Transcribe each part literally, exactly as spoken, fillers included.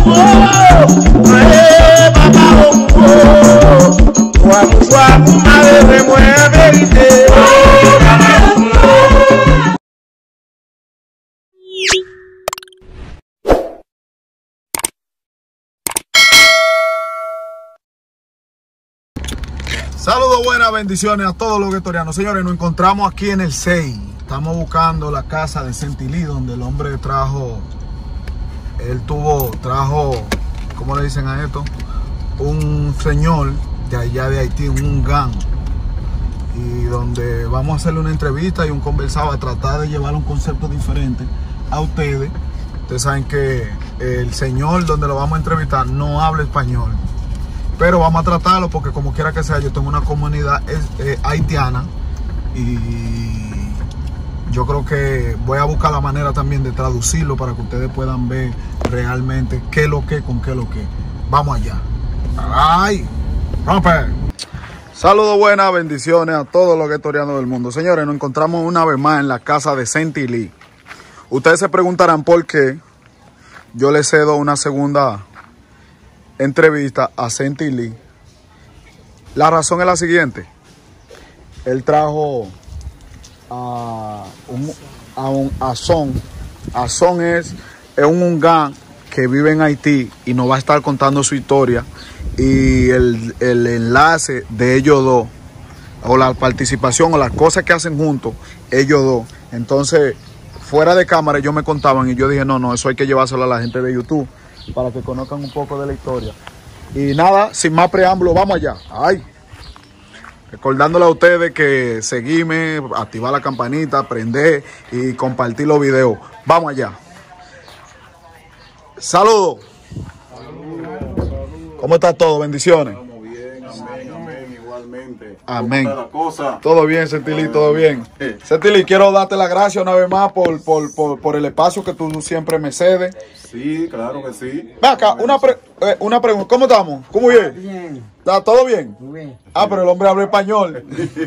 Saludos, buenas bendiciones a todos los guetorianos. Señores, nos encontramos aquí en el seis. Estamos buscando la casa de Sentilí, donde el hombre trajo, él tuvo, trajo, ¿cómo le dicen a esto? Un señor de allá de Haití, un gang. Y donde vamos a hacerle una entrevista y un conversado a tratar de llevar un concepto diferente a ustedes. Ustedes saben que el señor donde lo vamos a entrevistar no habla español. Pero vamos a tratarlo porque como quiera que sea, yo tengo una comunidad eh, haitiana y yo creo que voy a buscar la manera también de traducirlo para que ustedes puedan ver realmente qué es lo que, con qué es lo que. Vamos allá. ¡Ay! ¡Rompe! Saludos, buenas bendiciones a todos los guetorianos del mundo. Señores, nos encontramos una vez más en la casa de Sentilí. Ustedes se preguntarán por qué yo le cedo una segunda entrevista a Sentilí. La razón es la siguiente. Él trajo a un, a un Azón. Azón es, es un Ungán que vive en Haití y nos va a estar contando su historia y el, el enlace de ellos dos, o la participación o las cosas que hacen juntos ellos dos. Entonces, fuera de cámara ellos me contaban y yo dije, no, no, eso hay que llevárselo a la gente de YouTube para que conozcan un poco de la historia. Y nada, sin más preámbulo, vamos allá. Ay, recordándole a ustedes que seguirme, activar la campanita, prender y compartir los videos. Vamos allá. Saludos. Saludos. ¿Cómo está todo? Bendiciones. Estamos bien, amén, amén, igualmente. Amén. ¿Cómo está la cosa? Todo bien, Sentilí, todo bien. Sentilí, quiero darte las gracias una vez más por, por, por, por el espacio que tú siempre me cedes. Sí, claro que sí. Ven acá, una, pre, eh, una pregunta. ¿Cómo estamos? ¿Cómo bien? Bien. ¿Está todo bien? Bien. Ah, pero el hombre habla español.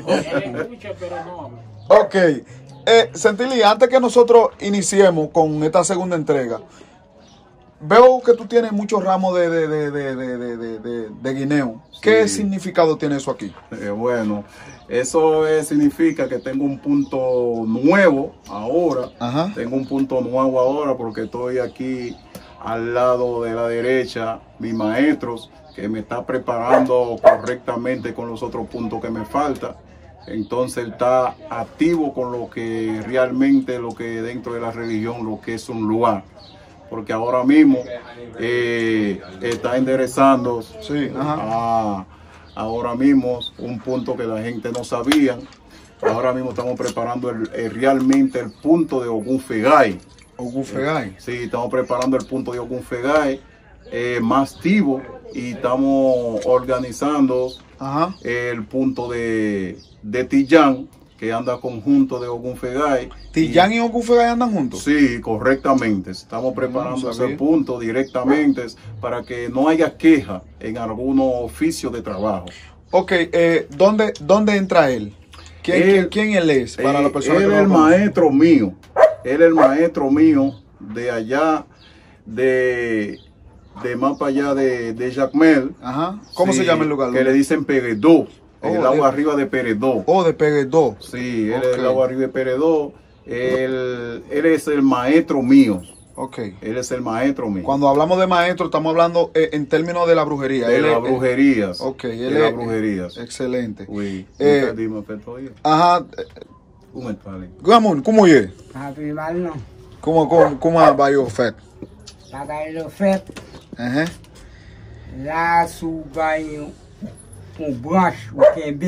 Ok. Eh, Sentilí, antes que nosotros iniciemos con esta segunda entrega, veo que tú tienes muchos ramos de, de, de, de, de, de, de, de guineo. ¿Qué Sí. significado tiene eso aquí? Eh, bueno, eso eh, significa que tengo un punto nuevo ahora. Ajá. Tengo un punto nuevo ahora porque estoy aquí al lado de la derecha, mis maestros, que me está preparando correctamente con los otros puntos que me faltan. Entonces él está activo con lo que realmente, lo que dentro de la religión, lo que es un lugar. Porque ahora mismo eh, está enderezando Sí, ajá. a, ahora mismo un punto que la gente no sabía. Ahora mismo estamos preparando el, el, realmente el punto de Ogún Fegay. Ogún Fegay. Sí, estamos preparando el punto de Ogún Fegay eh, más activo y estamos organizando Ajá. el punto de, de Tillán, que anda conjunto de Ogún Fegay. ¿Tillán y, y Ogún Fegay andan juntos? Sí, correctamente. Estamos preparando no ese punto directamente para que no haya queja en algún oficio de trabajo. Ok, eh, ¿dónde, ¿dónde entra él? ¿Quién, Él, ¿quién, quién él es? Para eh, la persona él que es no el lo conoce. maestro mío. Él es el maestro mío de allá, de, de más para allá de, de Jacmel. Ajá. ¿Cómo Sí, se llama el lugar? Que le dicen Peredó. Oh, el agua de- arriba de Peredó. Oh, de Peguedó. Sí, él Ok. es el agua arriba de Peredó. Él, él es el maestro mío. Ok. Él es el maestro mío. Cuando hablamos de maestro, estamos hablando eh, en términos de la brujería. de Él las es- brujerías. Ok, de él las es- brujerías. Excelente. Oui. Eh, Nunca dimos efecto ahí. Ajá. ¿Cómo está, Ale? Gamon, ¿cómo es? Happy mal no. ¿Cómo, cómo, cómo va your fat? Pagar lo fet. Ajá. Lá sou ganho um branche o Kembe.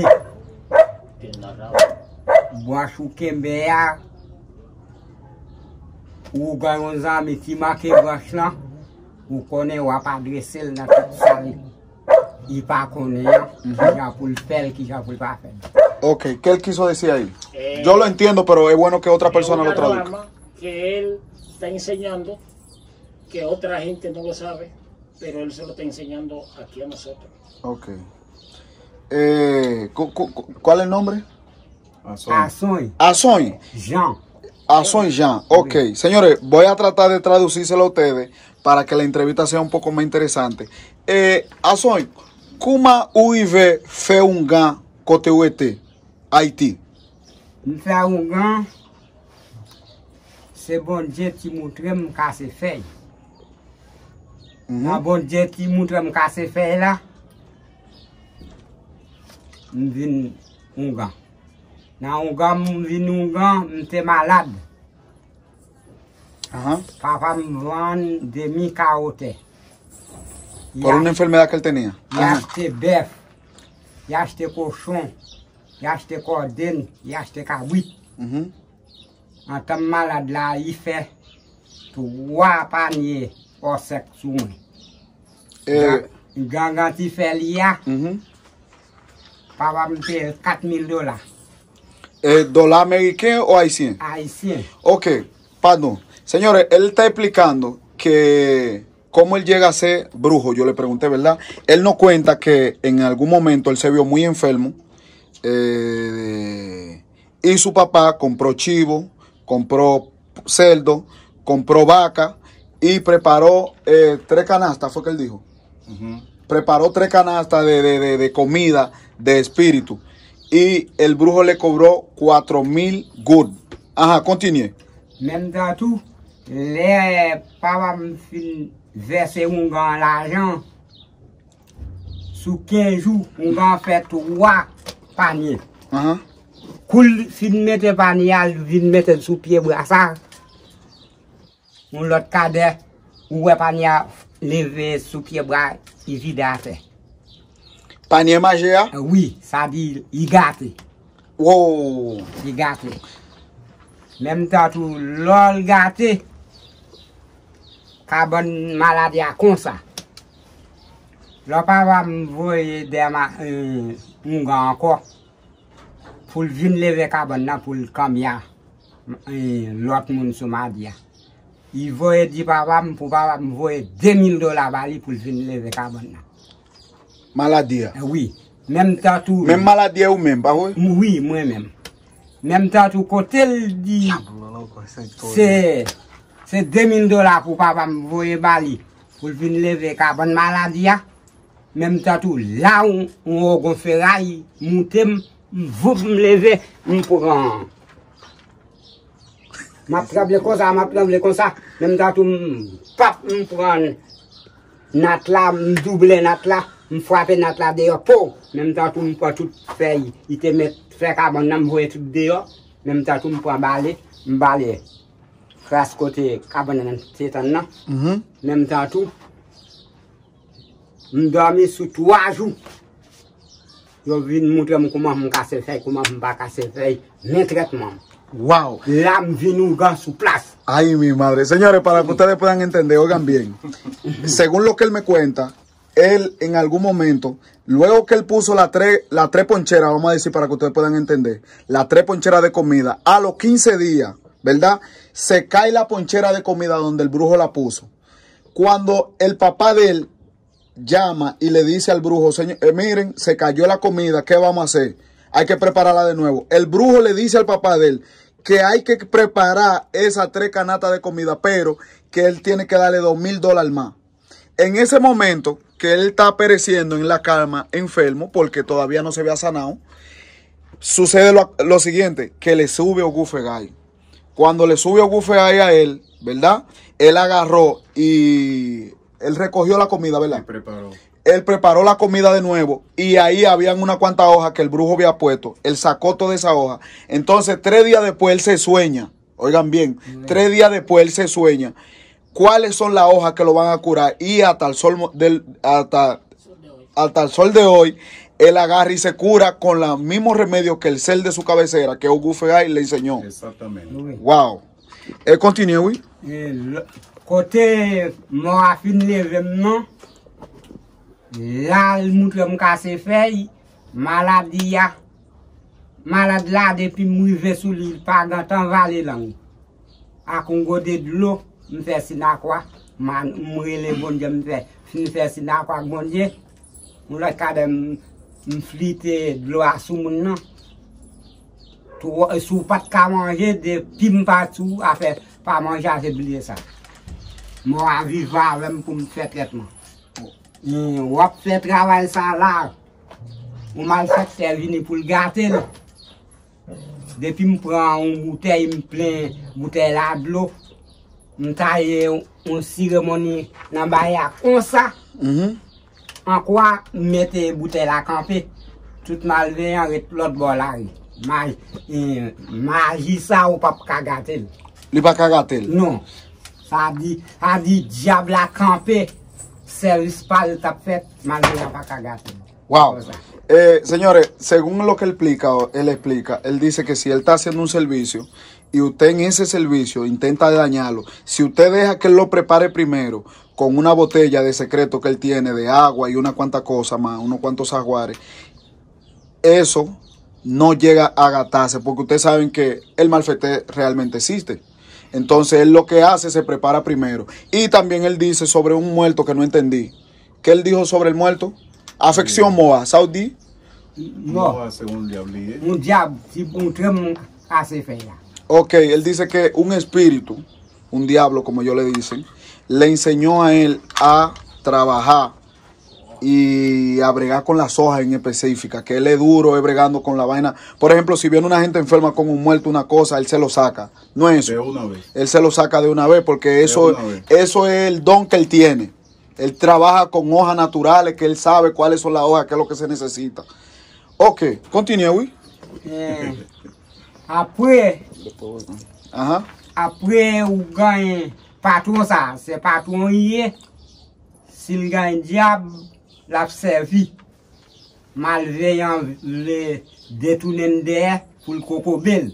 Branche o Kembe a. O ganho uns amis que marquei branche lá. O cone o apadrece ele na toute salle. E para cone já por fel que já por para fel. Ok, ¿qué él quiso decir ahí? Eh, Yo lo entiendo, pero es bueno que otra persona es lo una traduzca. rama que él está enseñando, que otra gente no lo sabe, pero él se lo está enseñando aquí a nosotros. Ok. Eh, cu- cu- cu- ¿Cuál es el nombre? Ações. Asoy. Jean. Asoy Jean. Ok. Señores, voy a tratar de traducírselo a ustedes para que la entrevista sea un poco más interesante. Eh, Asoy, ¿cómo uive fe un gan côté où était Haïti? Fait un gan, c'est bon Dieu qui montre me casser fait. Mhm. Bon Dieu qui montre me casser fait là. M'vin un gan. Dans un gan, m'vin un gan, m'étais malade. Ajá. Papa me vend des mi-carottes. Por una enfermedad que él tenía. Il a acheté bœuf, il a acheté cochon, il a acheté cordine, il a acheté cabrit. Mhm. En tant que malade là, il fait trois paniers au sec sous moi. Eh, Quand il fait l'I A, mhm. papa me paye quatre mille dollars Eh, ¿Dólar americano o haitiano? haïtiens. Ok, perdón. Señores, él está explicando que cómo él llega a ser brujo. Yo le pregunté, ¿verdad? Él nos cuenta que en algún momento él se vio muy enfermo eh, y su papá compró chivo, compró cerdo, compró vaca y preparó eh, tres canastas, fue que él dijo. Ujú. Preparó tres canastas de, de, de, de comida, de espíritu. Y el brujo le cobró cuatro mil good. Ajá, continúe. Même dans tout, les papa me fin verser un grand l'argent. Sous quinze jours, un grand fait trois paniers. Ajá. Cool fin mette panier, vin mette sous pied brassard. Un l'autre cadet, ou panier levé sous pied bras, il vide à terre. Panier magéa. Oui, ça dit, il gâte. Wow. Il gâte. Même temps tout, l'ol gâte, carbone maladie à comme ça. Le papa me voyait des ma, euh, un gars encore, pour venir lever carbone là, pour le camia, euh, l'autre monde sur ma dia. Il voyait dire papa, pour papa me voyait deux mille dollars bali pour venir lever carbone là. Maladie. Euh, Oui, même temps tout. Même maladie ou même, pas oui? Oui, moi-même. Même temps tout côté, il dit, c'est c'est deux mille dollars pour papa me voyer bali pour venir lever carbone maladie. Même temps tout, là où on a ferraille, monter, vous me lever, me prendre. Ma tremble comme ça, ma tremble comme ça. Même temps tout, pap, me prendre. Nat là, me double nat là, me frapper nat là dehors, pour. Même temps tout, me prend toute feuille, il te met faire carbone, me voyer tout dehors. Même temps tout, me prend balai, me balai. Crasse côté carbone, c'est un an. Mhm. Même temps tout, je dormi sous trois jours. Je viens montrer comment je casse feuille, comment je ne pas casser feuille, mes traitements. Wow. Là, je viens nous gars sous place. Ay, mi madre. Señores, para que ustedes puedan entender, oigan bien. Según lo que él me cuenta, él en algún momento, luego que él puso las tres la tres poncheras, vamos a decir para que ustedes puedan entender, las tres poncheras de comida, a los quince días, ¿verdad? Se cae la ponchera de comida donde el brujo la puso. Cuando el papá de él llama y le dice al brujo, señor, eh, miren, se cayó la comida, ¿qué vamos a hacer? Hay que prepararla de nuevo. El brujo le dice al papá de él que hay que preparar esas tres canastas de comida, pero que él tiene que darle dos mil dólares más. En ese momento que él está pereciendo en la cama, enfermo, porque todavía no se había sanado, sucede lo, lo siguiente, que le sube Ogufegay. Cuando le sube Ogufegay a él, ¿verdad? Él agarró y él recogió la comida, ¿verdad? Y preparó. Él preparó la comida de nuevo y ahí habían unas cuantas hojas que el brujo había puesto. Él sacó toda esa hoja. Entonces, tres días después él se sueña. Oigan bien, mm. tres días después él se sueña. ¿Cuáles son las hojas que lo van a curar? Y hasta el sol del, hasta, hasta el sol de hoy, él agarra y se cura con los mismos remedios que el ser de su cabecera, que Ogufegay le enseñó. Exactamente. Oui. Wow. Eh, continúe, oui. Côté, moi, fin l'événement, là, le montre me casse feuille, maladie, malade là, depuis m'rivé sous l'île, pas grand temps, valer là. À Congo de l'eau, me fait sina quoi, m'rele bon Dieu, me fait, fin fait sina quoi, bon Dieu, on l'a cadre, m'flite de l'eau à sous mon nom. Sous pas de manger, de pim partout, à faire, pas manger, j'ai oublié ça. Moi vivre avec pour me faire traitement. Et on fait travail ça là. On m'a fait faire venir pour le gâter. Depuis me prend une bouteille, me plein bouteille là de l'eau. Me taille une cérémonie dans baïa comme ça. Mhm. En quoi mettez bouteille là camper. Tout malveillant avec l'autre bord là. Magie ça ou pas ka gâter. Li pa ka gatel. Non. Ça dit, ça dit diable à camper. Service pas le tap fait, malveillant pas ka gâter. Wow. Eh, señores, según lo que él explica, él explica, él dice que si él está haciendo un servicio y usted en ese servicio intenta dañarlo, si usted deja que él lo prepare primero con una botella de secreto que él tiene de agua y una cuanta cosa más, unos cuantos aguares, eso no llega a agatarse porque ustedes saben que el malfete realmente existe. Entonces él lo que hace se prepara primero. Y también él dice sobre un muerto que no entendí. ¿Qué él dijo sobre el muerto? Afección Moa, Saudi. Non. según Diablí. Un diable, si un tremon assez fait là. Ok, él dice que un espíritu, un diablo como yo le dicen, le enseñó a él a trabajar y a bregar con las hojas en específica, que él es duro, es bregando con la vaina. Por ejemplo, si viene una gente enferma con un muerto, una cosa, él se lo saca. No es eso. De una vez. Él se lo saca de una vez porque eso, una vez. eso es el don que él tiene. Él trabaja con hojas naturales, que él sabe cuáles son las hojas, qué es lo que se necesita. Ok, continúe, oui. Eh, après, Ajá. après, ou gagne patron ça, c'est patron hier. S'il gagne diable, l'a servi. Malveillant le détourner derrière pour le cocobel.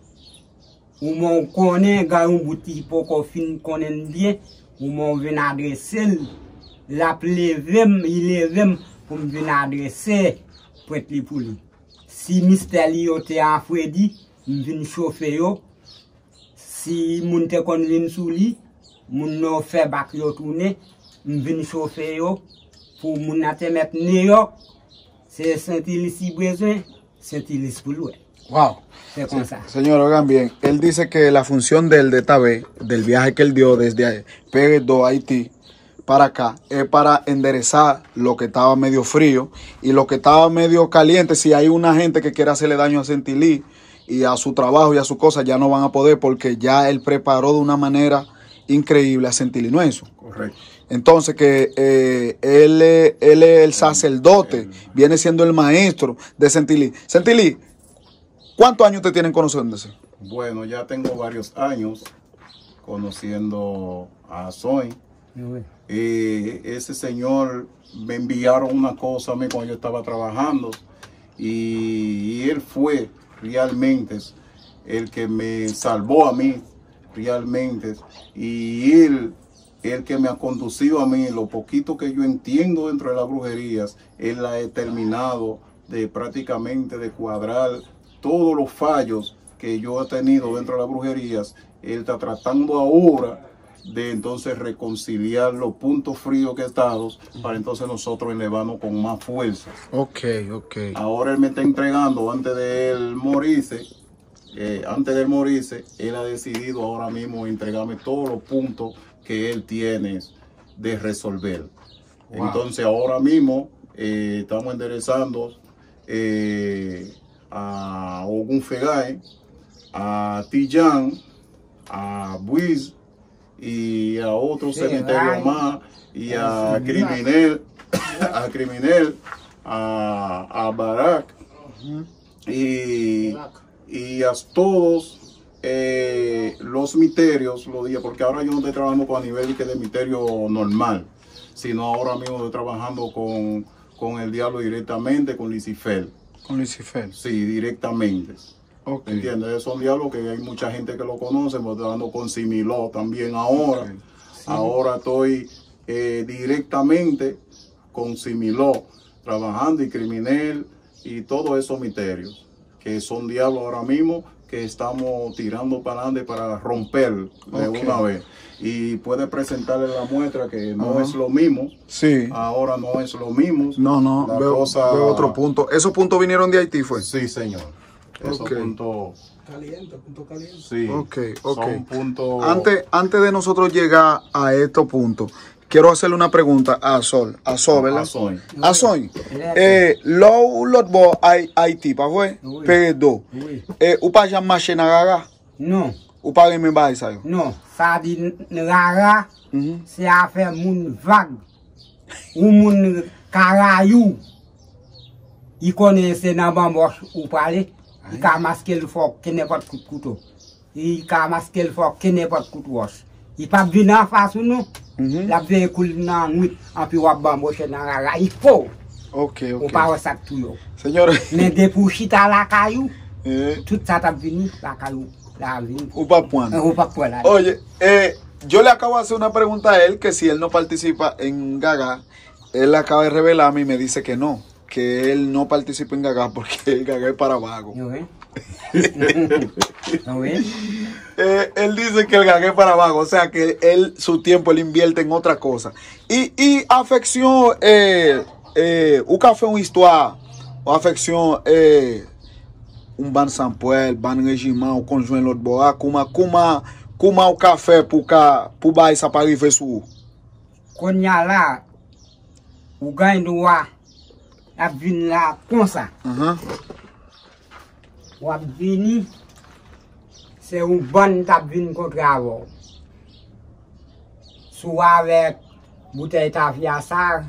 Ou mon connaît, gagne un boutique pour qu'on fin connaît bien, ou mon vient adresser, l'appeler, il est pour me venir adresser. Pour lui. Si mystère li yo te en Freddy, m'vin chauffer yo. Si moun te kon vin sou li, moun no fait bak yo tourner, m'vin chauffer yo pour moun na te mettre ne yo. C'est Saint-Ilis si besoin, Saint-Ilis pour lui. Wow. C'est comme ça. Señor, oigan bien, él dice que la función de él de esta vez, del viaje que él dio desde P dos Haití para acá, es para enderezar lo que estaba medio frío y lo que estaba medio caliente. Si hay una gente que quiere hacerle daño a Saint-Ilis y a su trabajo y a su cosa, ya no van a poder porque ya él preparó de una manera increíble a Saint-Ilis, ¿no es eso? Correcto. Entonces que eh, él, él es el sacerdote, viene siendo el maestro de Saint-Ilis. Saint-Ilis, ¿cuántos años te tienen conociéndose? Bueno, ya tengo varios años conociendo a Soy. Oui. Eh, ese señor me enviaron una cosa a mí cuando yo estaba trabajando y, y él fue realmente el que me salvó a mí realmente y él el que me ha conducido a mí lo poquito que yo entiendo dentro de las brujerías. Él ha terminado de prácticamente de cuadrar todos los fallos que yo he tenido dentro de las brujerías. Él está tratando ahora de entonces reconciliar los puntos fríos que estados para entonces nosotros elevarnos con más fuerza. Ok, ok. Ahora él me está entregando antes de él morirse, eh, antes de él morirse, él ha decidido ahora mismo entregarme todos los puntos que él tiene de resolver. Wow. Entonces ahora mismo eh, estamos enderezando eh, a Ogun Fegay, a Tijan, a Buiz, y a otro sí, cementerio right. más, y a sí, Criminel, a Criminel, a, a Barak, uh-huh. y, y a todos eh, los misterios, lo dije, porque ahora yo no estoy trabajando con a nivel de misterio normal, sino ahora mismo estoy trabajando con, con el diablo directamente, con Lucifer. ¿Con Lucifer? Sí, directamente. Okay. ¿Entiendes? Son diablos que hay mucha gente que lo conoce, me estoy dando con Similó también ahora. Okay. Sí. Ahora estoy eh, directamente con Similó, trabajando y Criminel y todos esos misterios, que son diablos ahora mismo que estamos tirando para adelante para romper de okay. una vez. Y puede presentarle la muestra que no uh-huh. es lo mismo. Sí. Ahora no es lo mismo. No, no, la veo, cosa... veo otro punto. ¿Esos puntos vinieron de Haití, fue? Sí, señor. Esos okay. puntos Caliente, punto caliente. Sí. Ok, ok. Son puntos. Antes, antes de nosotros llegar a estos puntos, quiero hacerle una pregunta a Sol. A Sol, ¿verdad? A Soy. A Soy. Eh, lo lot bo ay Haiti, pa fue? Oui. Pedo. Oui. Eh, ou pas jamais marché na gaga? Non, Ou pas même bail ça yo? non. Ça dit rara, Mhm. c'est affaire moun vague. Ou moun karayou. Il connaît c'est dans bamboche ou parler. Il ka masquer le fort qui n'est pas de coup de couteau. Il ka masquer le fort qui n'est pas de coup de roche. Il pas venir en face ou non. Mhm. La véhicule dans nuit en puis wap bamboche dans rara. Il faut. Ok, Ou ok. pas ça tout yo. Señores, Mais des pour chita la caillou, eh, tout ça t'a venu la caillou. La vie. ou pas point. Ou pas pour la. Oye, eh, yo le acabo de hacer una pregunta a él que si él no participa en Gaga, él acaba de revelarme y me dice que no, que él no participa en Gaga porque el Gaga es para vago. ¿No ves? ¿No ves? Eh, él dice que el Gaga es para vago, o sea que él su tiempo él invierte en otra cosa. Y, y afección, eh, eh, un café, un histoire, o afección, eh, un ban Sampuel, ban régiment, ou conjoint l'autre bois, comment, comment, comment o café pour ka, pour bailler ça pas arriver sous. Konya la, ou gagne droit, la vin là comme ça. Uh-huh. Ou a vini, c'est une bonne tap vin contre avant. Soit avec bouteille tafia ça,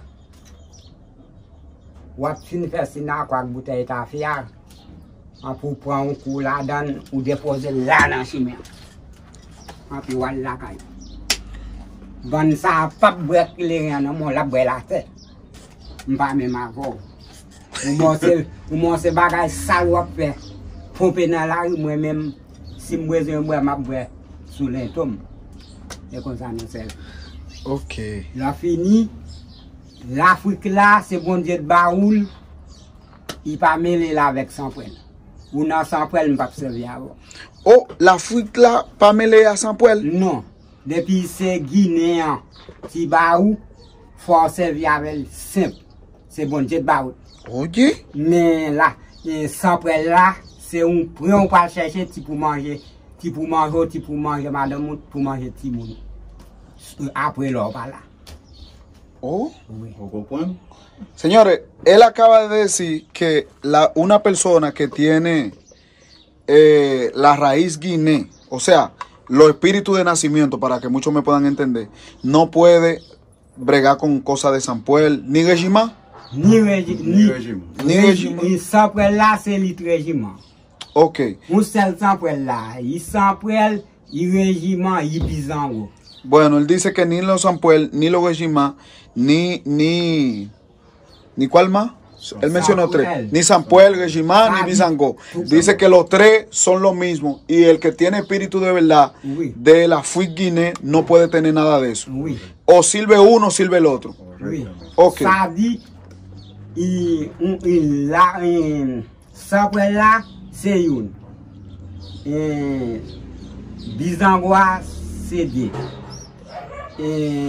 ou a fin faire sina quoi bouteille tafia. Pour prendre un coup là-dedans ou déposer là dans le chemin. Et puis voilà la caille. Bon, ça pas boire les rien, non, la boire la tête. Pas même avant. Ou moi c'est ou moi c'est bagage sale ou fait. Pomper dans la rue moi-même si moi besoin boire m'a boire sous l'intome. Et comme ça nous c'est. Ok. La fini. L'Afrique là, c'est bon Dieu de baoul. Il pas mêlé là avec sans poil. Ou non sans poil, il pas servir avant. Oh, l'Afrique là, pas mêlée à Sampuel? Non. Depuis c'est Guinéen, si baou, faut servir avec simple. C'est bon Dieu de baoul. Oye. Mais là, sans poil là, c'est un prix on pas chercher ti pour manger, ti pour manger, ti pour manger madame, pour manger ti moun. Après là, pas là. Oh. Oui. Poco point. Señores, él acaba de decir que la, una persona que tiene eh, la raíz guiné, o sea, los espíritus de nacimiento, para que muchos me puedan entender, no puede bregar con cosas de Sampuel, ni Régiment. Ni régime, Ni ni régime. Ni régime. régime. Sans poil là, c'est le régiment. Ok. Un seul sans poil là, il sans poil, il régiment, il bizango. Bueno, él dice que ni los Sampuel, ni los Régiment, ni, ni, ni cuál más. Él mencionó tres. Sampuel. Ni Sampuel, Régiment, ni Ah, Bizango. tú- Dice que los tres son lo mismo. Y el que tiene espíritu de verdad Oui. de la Fuite Guinée no puede tener nada de eso. Oui, O sirve uno o sirve el otro. oui. Ok. Ça dit, il, il, là, il, sans poil là, c'est une. Et bizangois, c'est deux. Et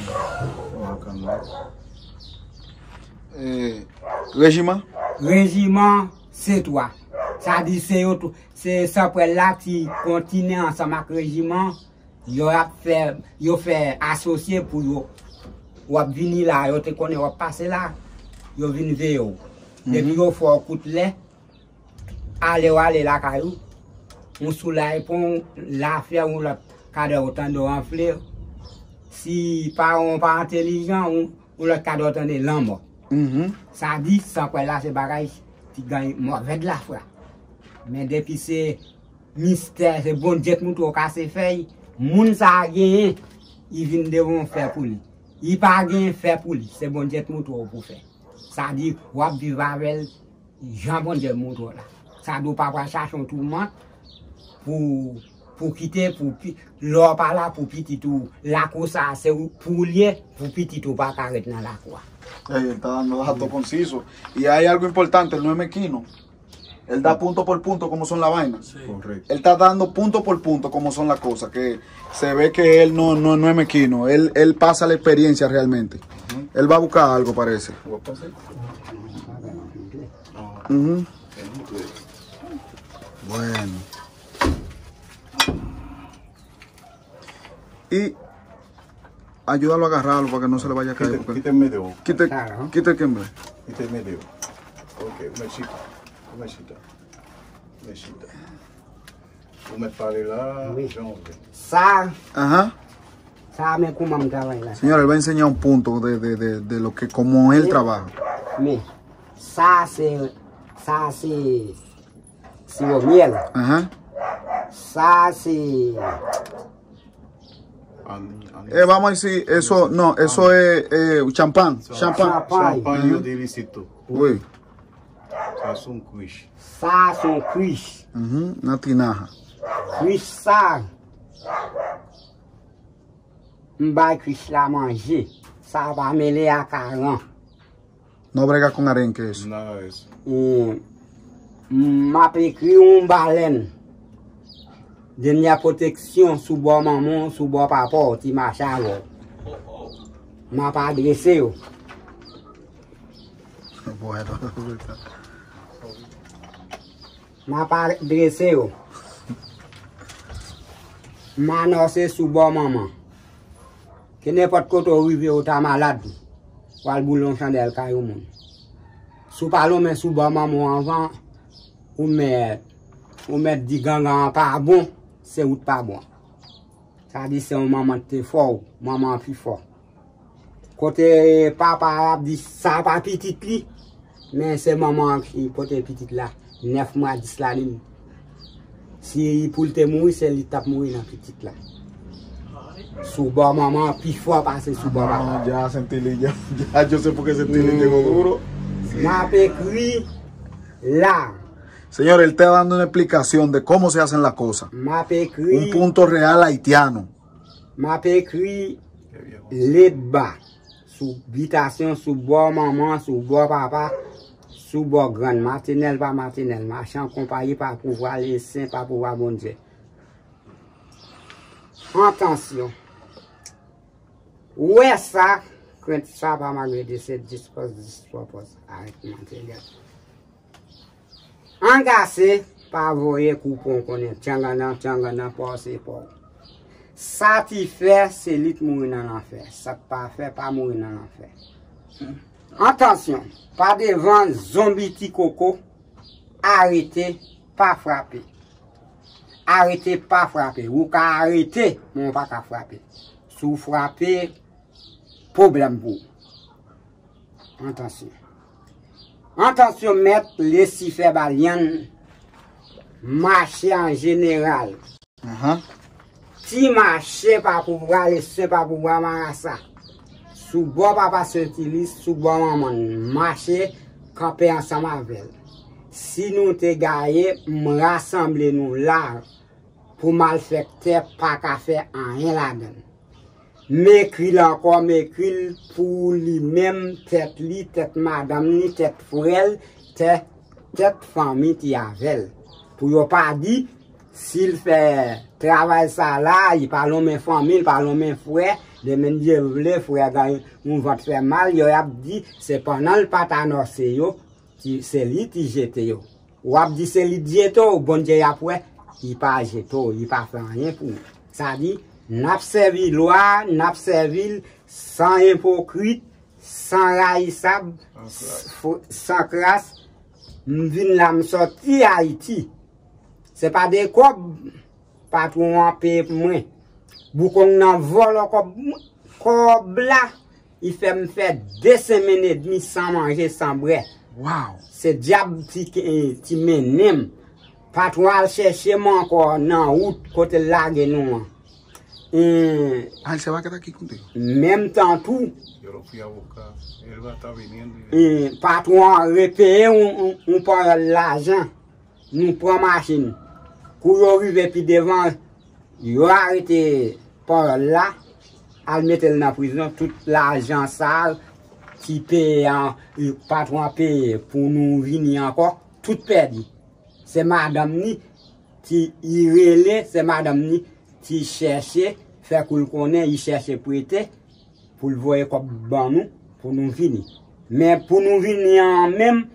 Eh, Régiment. régiment, c'est toi. Ça dit, c'est autre. C'est ça pour là qui continue ensemble avec le régiment. Il a fait, il a fait associé pour yo. Ou a venir là, yo te connaît, ou a passé là. Yo venu vers yo. Depuis yo faut un coup de lait. Allez, ou allez là, caillou. On sous la répond, la faire ou la cadre autant de renfler. Si pas on pas intelligent, ou, ou le cadre autant de l'homme. Mhm. Ça dit, sans quoi là, c'est bagage qui gagne mauvais de la foi. Mais depuis c'est mystère, c'est bon Dieu qui nous casse fait, moun ça a gagné, il vient devant faire pour lui. Il pas gagné faire pour lui, c'est bon Dieu qui nous pour faire. Ça dit, ou vivre avec Jean bon Dieu nous là. Ça doit pas chercher tout le monde pour pour quitter pour l'or pas là pour petit tout la cour ça c'est pour lier pour petit tout pas arrêter dans la cour. Él está dando datos concisos. Y hay algo importante, él no es mequino. Él da punto por punto como son las vainas. Correcto. Él está dando punto por punto como son las cosas. Que se ve que él no, no, no es mequino. Él, él pasa la experiencia realmente. Él va a buscar algo, parece. Ujú. Bueno. y ayúdalo a agarrarlo para que no se le vaya a caer. Quite, Porque... quite medio. Quite, Claro. quite el quembre. Quite medio. Ok, una mesita. Una mesita. Mesita. Vous me parlez là, Oui. j'en vais. Ça, Ajá. ça me comment me travaille là. Señor, él va a enseñar un punto de, de, de, de lo que, como él trabaja. Mais ça c'est ça c'est c'est au miel. Ajá. Ça c'est En- en- Eh, vamos a decir, eso, no, eso es eh, champán. Champán. champagne. Champagne, yo délicito. Oui. Ça, c'est un cuiche. Ça son cuiche. Ujú, una tinaja. Cuiche ça. M'ba cuiche la manger. Ça va mêler à quarante. No brega con arenque eso. Nada de eso. Et m'a écrit un baleine. Dernière protection sous bord maman, sous bord papa, ti marche alors. M'a pas adressé. yo. Bueno. M'a pas adressé. yo. M'a annoncé sous bord maman. Que n'importe quoi tu arrives ou ta malade. Ou al boulon chandelle kay ou moun. Sous parlons mais sous bord maman avant ou met ou met di gangan pas bon, c'est ou pas bon. Ça dit c'est un maman qui est fort, maman plus fort. Côté papa a dit ça pas petit li, mais c'est maman qui côté petit là, neuf mois dix la li. Si pour te mourir, c'est lui tape mourir dans petit là. Sous bord maman plus fort passer sous bord papa. Ah, ya Sentilí, ya, ya yo sé por qué Sentilí llegó duro. M'a écrit là, Señor, él está dando una explicación de cómo se hacen las cosas. m'a Un écrit, punto real haitiano. m'a écrit Qué viejo. les bas, sous habitation, sous bord maman, sous bord papa, sous bord grande, maternelle pas maternelle, marchand compagnie pas pouvoir les saints, pas pouvoir bon Dieu. Attention. Ouais ça, quand ça va m'agréder, c'est dispose, dispose, avec matériel. Engagé, pas voyer coupon connaît, tchangana, tchangana, passé, pas. Ça qui fait, c'est lui qui mourir dans l'enfer. Ça pas fait, pas mourir dans l'enfer. Attention, pas devant zombie ti coco, arrêtez, pas frapper. Arrêtez, pas frapper. Ou qu'à arrêter, mais pas qu'à frapper. Sous frapper, problème pour. Attention. Attention, mettre les sifflets baliens, marcher en général. Ajá. Si marcher pas pouvoir laisser pas pouvoir marcher. Sous bois papa s'utilise, sous bois maman marcher, camper ensemble avec elle. Si nous te gaillé, rassembler nous là pour malfecter pas qu'à faire rien là-dedans. M'écrit encore, m'écrit pour lui-même, tête li, tête madame ni, tête frère, tête, tête famille qui avec. Pour yo pas dit, s'il fait travail ça là, il parle mes famille, il parle mes frères, de men Dieu vle frère gagne, on va te faire mal, yo a dit, c'est pendant le patanosse yo, c'est lui qui jette yo. Ou a dit c'est lui qui jette yo, bon Dieu après, il pas jette yo, il pas fait rien pour. Ça dit, n'a servi loi, n'a servi sans hypocrite, sans raïssable, sans crasse, m'vin la m'sorti Haïti. C'est pas des cob, pas trop en paix pour moi. Beaucoup n'en vol cob, cob là, il fait me faire deux semaines et demie sans manger, sans boire. Wow. C'est diable qui qui m'aime. Pas trop al chercher moi encore dans route côté lague nous. Et Ah, él se va a quedar aquí contigo. même temps tout, Yo lo fui a buscar. Él va a estar viniendo. Y... et pas trop repayer on on prend l'argent. Nous prend machine. Quand on arrive puis devant, il a arrêté par là, à le mettre dans la prison, tout l'argent sale, qui paye, le patron paye pour nous venir encore, tout perdu. C'est madame ni qui y relait, c'est madame ni qui cherchait, fait qu'on le connaît, il cherchait prêter, pour le voir comme bon nous, pour nous venir. Mais pour nous venir en même,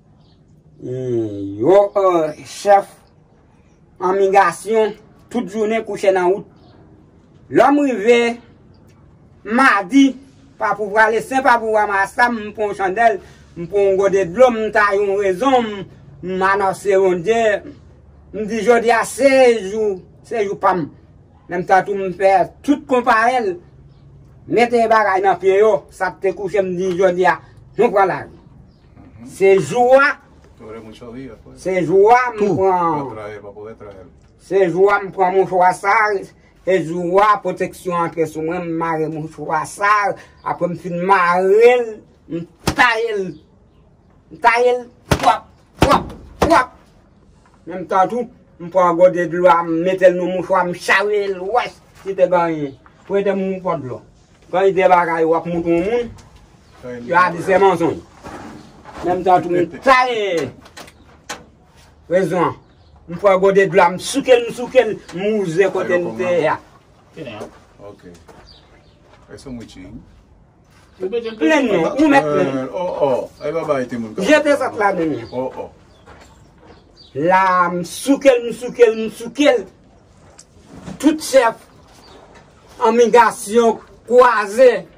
yo euh, chef en migration toute journée couché dans route L'homme rivé, mardi, pas pouvoir laisser, pas pouvoir masser, pour une chandelle, pour un godet de l'eau, m'taille une raison, m'annoncer un dieu, m'dit jodi à seize jours, seize jours pas même temps tout me faire, tout comparel, mettez les bagages dans le pied, ça te couche, m'dit jodi à, nous voilà. C'est joie, c'est joie, m'prend, c'est joie, m'prend mon choix ça, et joie, protection entre sous moi, m'marre mon choix ça, après m'fin marrer, m'taille, m'taille, pop, pop, pop. Même temps tout, m'prend un godet de l'eau, m'mettre le mouchoir, m'charrer l'ouest, si t'es gagné, pour être mon pot de l'eau. Quand il débarque, il va monter au monde, il a dit c'est mensonge. Même temps tout, m'taille, raison. M'prend un godet de l'eau, m'soukel, m'soukel, m'ouse côté de terre. Ok. Eso es muy ching. Pleinement, où mettre pleinement. Oh, oh. Ahí va, va, este mundo. J'étais cette là de Oh, oh. Là, m'soukel, m'soukel, m'soukel. Tout chef, en migration croisée.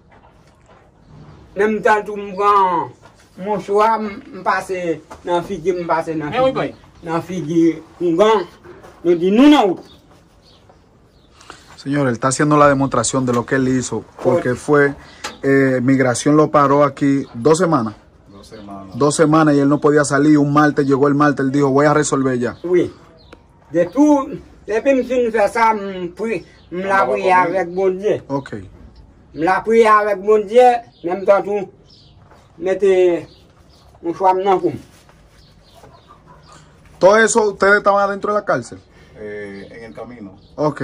Même temps tout m'prend mon choix, m'passe dans la figure, m'passe dans la figure. Dans la figure, m'gan. Nous dit nous non. Señor, él está haciendo la demostración de lo que él hizo, porque fue, eh, migración lo paró aquí dos semanas. Dos semanas. Dos semanas y él no podía salir. Un martes, llegó el martes, él dijo, voy a resolver ya. Oui. Depuis, depuis que je fais ça, je l'ai prié avec mon Dieu. Ok. Je l'ai prié avec mon Dieu, même temps tout, mettez un choix maintenant. ¿Todo eso ustedes estaban adentro de la cárcel? Eh, en el camino. Ok.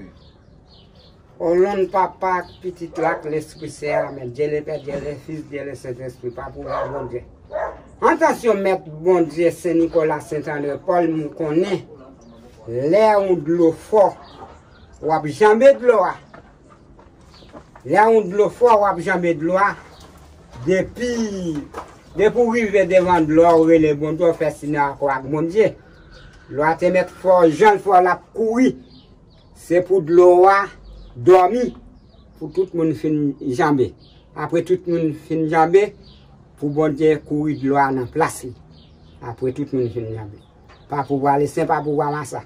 Au nom de papa, petit lac, l'Esprit Saint, mais Dieu le Père, Dieu le Fils, Dieu le Saint-Esprit, pas pour bon Dieu. Attention, maître bon Dieu, Saint Nicolas, Saint-André, Paul, nous connaît. L'air ou de l'eau fort, ou à jamais de l'eau. L'air ou de l'eau fort, ou à jamais de l'eau. Depuis, depuis arriver devant de l'eau, les bons doigts faire signer à quoi, mon Dieu. L'eau te mettre fort, jeune fort, la courir. C'est pour de l'eau. Dormi pour tout le monde fin jambé. Après tout le monde fin jambé, pour bon Dieu courir de l'eau dans la place. Après tout le monde fin jambé. Pas pouvoir laisser, pas pouvoir massa.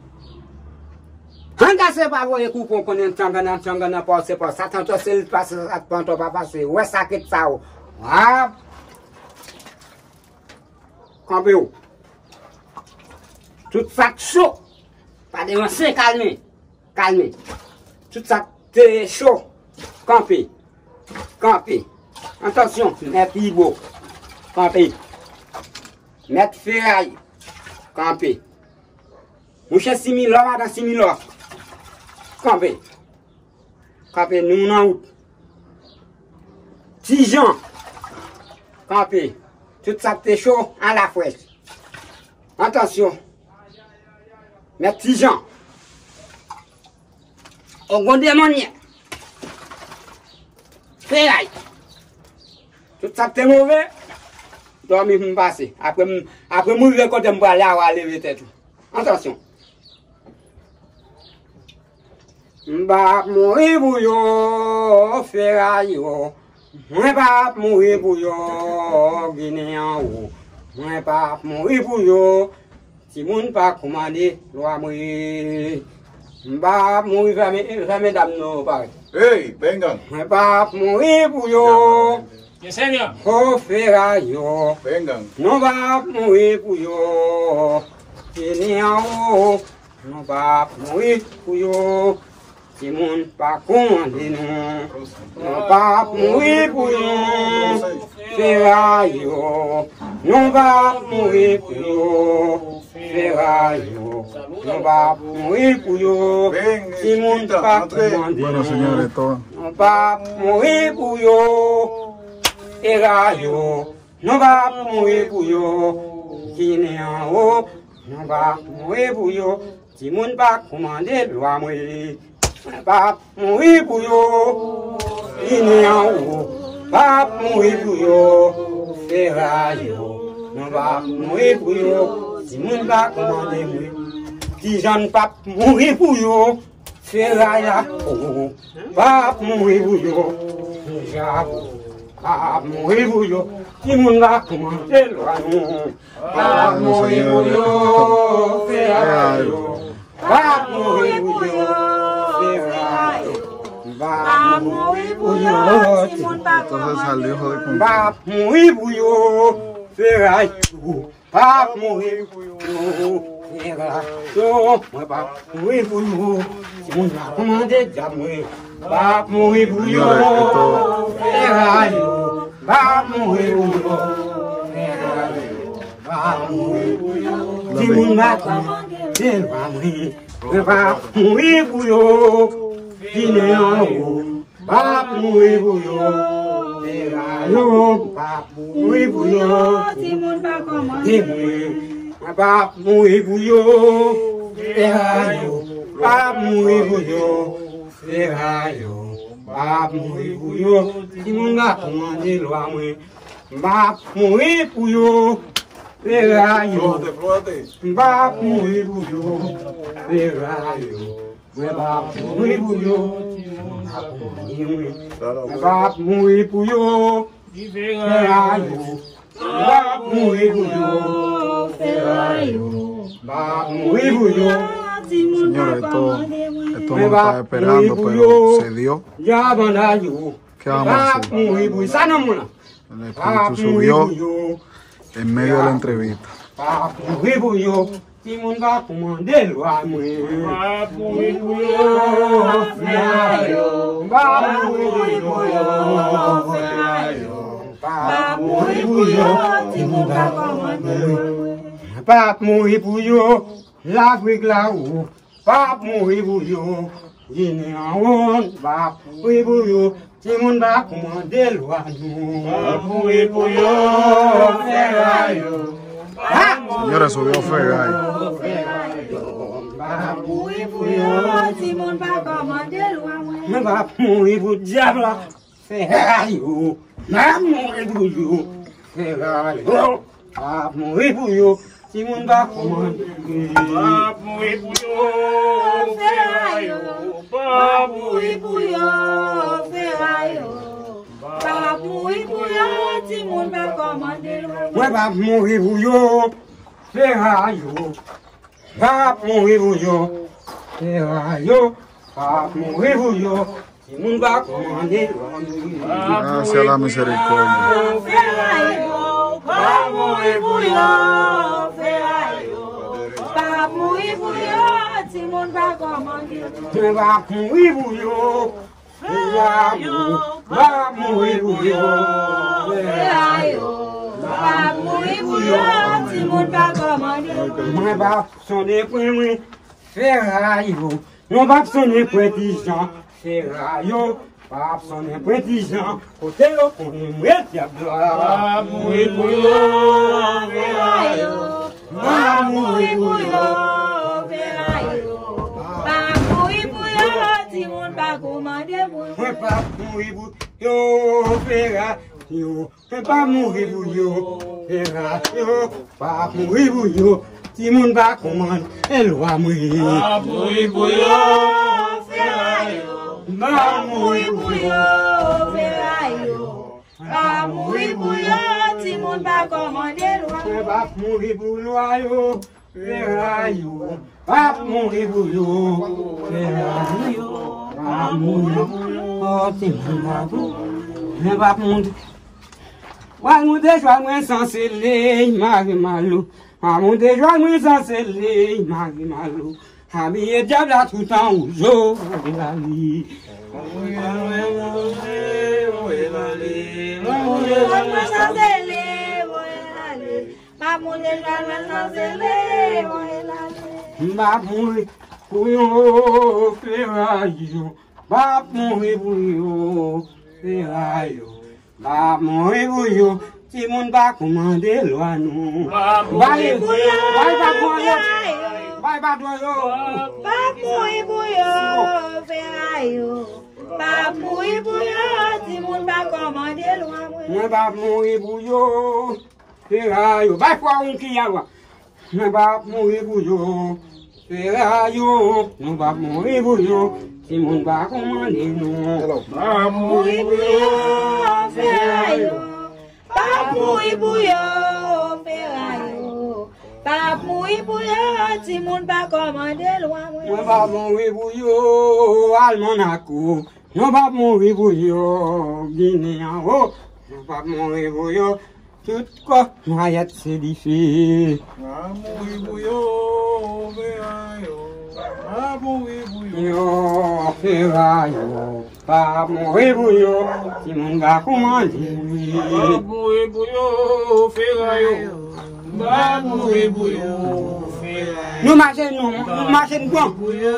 Quand c'est pas voir coup qu'on connaît tangana tangana pas c'est pas ça tant c'est le passe ça tant pas passer. Ouais ça que ça. Ah. Campéo. Tout ça chaud. Pas de lancer calmer. Calmer. Tout ça c'est chaud. Camper. Camper. Attention, mettre Ibo. Camper. Mettre ferraille. Camper. Mouche similo, madame similo. Camper. Camper, nous en route. Tijan. Camper. Tout ça c'est chaud à la fraîche. Attention. Mettre Tijan. Au grand démoniaque. Ferraille. Tout ça c'est mauvais. Dormir me passer. Après, après mourir quand je me aller à lever tête. Attention. M'ba mourir pour yo, ferraille yo. Moi pas mourir pour yo, guinéen yo. Moi pas mourir pour yo. Si moun pas commander, loi mourir. M'ba mourir jamais, jamais dame non pareil. Hey, vengan. Moi pas mourir pour yo. Yes, señor. Oh ferraille yo. Vengan. Non va mourir pour yo. Guinéen yo. Non va mourir pour yo. Si moun pas commandé non, non pas mourir pour yo, ferraille yo, non va mourir pour yo, ferraille yo, non va mourir pour yo, si moun pas commandé non, non va mourir pour yo, ferraille yo, non va mourir pour yo, guinéen yo, non va mourir pour yo, si moun pas commandé loi mourir. Pas mourir pour yo, guinéen yo, pas mourir pour yo, ferraille yo, non va mourir pour yo, si moun va commander mourir, si j'en pas mourir pour yo, ferraille à coup, pas mourir bouillon, j'avoue, pas mourir bouillon, qui m'en va commenter loin, pas mourir bouillon, ferraille, pas mourir bouillon, ferraille, pas mourir bouillon, qui m'en va commenter, pas mourir bouillon, ferraille, pas mourir bouillon. Ferraille, pas mourir bouillon, si mon va commander jamais, pas mourir bouillon, ferraille, pas mourir bouillon, ferraille, pas mourir bouillon, si mon va commander jamais, pas mourir bouillon, dîner en haut, pas mourir bouillon, ferraille, pas mourir bouillon, si mon va commander. Pas mourir bouillon, ferraille, pas mourir bouillon, ferraille, pas mourir bouillon, si mon gars commandé loin, pas mourir bouillon, ferraille, pas mourir bouillon, ferraille, pas mourir bouillon, pas mourir bouillon, ferraille. Va mourir bouillon, ferraille, va mourir bouillon. Señores, esto, esto no estaba esperando, pero se dio. ¿Qué vamos a hacer? El espíritu subió en medio de la entrevista. Va mourir bouillon, Simon va commander le roi. Va mourir bouillon, ferraille, va mourir bouillon, ferraille. Pas mourir bouillon, si mon va commander. Pas mourir bouillon, l'Afrique là-haut. Pas mourir bouillon, Guinée en haut. Pas mourir bouillon, si mon va commander le roi. Pas mourir bouillon, ferraille. Señora, subió ferraille. Pas mourir bouillon, si mon va commander le roi. Pas mourir bouillon, diable, ferraille. Pas mourir bouillon, ferraille, pas mourir bouillon, si mon va commander. Pas mourir bouillon, ferraille, pas mourir bouillon, ferraille, pas mourir bouillon, si mon va commander. Ouais, pas mourir bouillon, ferraille, pas mourir bouillon, ferraille, pas mourir bouillon. Gracias a la misericordia. Va mourir bouillon, ferraille, va mourir bouillon, si mon va commander. Va mourir bouillon, ferraille, va mourir bouillon, ferraille, va mourir bouillon, si mon va commander. Moi va sonner pour moi, ferraille, non va sonner pour petit Jean. Ferraille, pas son imprécision, côté le premier mouet diable. Va mourir bouillon, ferraille, va mourir bouillon, ferraille, va mourir bouillon, si mon pas commander bouillon. Pas mourir bouillon, ferraille, pas mourir bouillon, ferraille, pas mourir bouillon, si mon pas commander, elle va mourir. Va mourir bouillon, ferraille. Va mourir bouillon, ferraille, va mourir bouillon, si mon va commander loin. Va mourir bouillon, ferraille, va mourir bouillon, ferraille, va mourir bouillon, si mon va bouillon, va mourir. Wa nous déjà moins censé les mari malou, wa nous déjà moins censé les mari malou. Habillé diable à tout temps où j'ouvre la vie. Ma mourir bouillon, ferraille, ma mourir bouillon, ferraille, ma mourir bouillon, si mon va commander loin nous. Ma mourir bouillon, Bye bye doyo. Pas mourir bouillon, ferraille. Pas mourir bouillon, si mon pas commander loin. Moi pas mourir bouillon, ferraille. Bye quoi on qui y a. Moi pas mourir bouillon, ferraillons, nous va mourir pour yo, si mon va commander nous. Pas mourir pour yo, ferraillons. Pas mourir pour yo, ferraillons. Pas mourir pour yo, si mon va commander loin. Nous va mourir pour yo, Almanaco. Nous va mourir pour yo, Guinéen. Oh, nous va mourir pour yo. Tout quoi, noyade c'est difficile. Pas mourir pour yo, ferraillons. Pas mourir pour yo. Yo, ferraillons. Pas mourir pour yo, si mon va commander. Pas mourir pour yo, ferraillons. Pas mourir pour yo, ferraillons. Nous marchons, nous marchons bon.